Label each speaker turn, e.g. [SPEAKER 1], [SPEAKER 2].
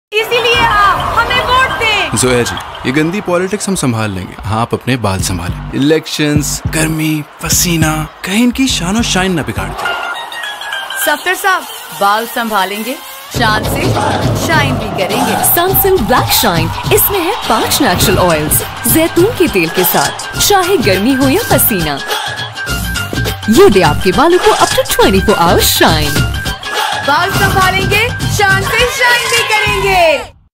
[SPEAKER 1] इसीलिए आप हमें वोट दें।
[SPEAKER 2] जोया जी, ये गंदी पॉलिटिक्स हम संभाल लेंगे, आप अपने बाल संभालें। इलेक्शंस, गर्मी, पसीना, कहीं इनकी शानो शाइन न बिगाड़ दे।
[SPEAKER 1] सफ्तर साहब, बाल संभालेंगे, शान से शाइन भी करेंगे।
[SPEAKER 3] सनसिल्क ब्लैक शाइन, इसमें है 5 नेचुरल ऑयल्स जैतून के तेल के साथ, चाहे गर्मी हो या पसीना, ये दे आपके बालों को अप टू 24 आवर्स शाइन।
[SPEAKER 1] बाल संभालेंगे, शान से शाइन भी करेंगे।